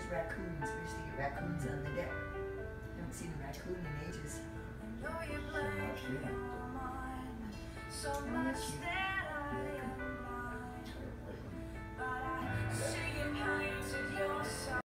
raccoons. We used to get raccoons on the deck. Haven't seen a raccoon in ages. Oh, cute. Oh, that's cute.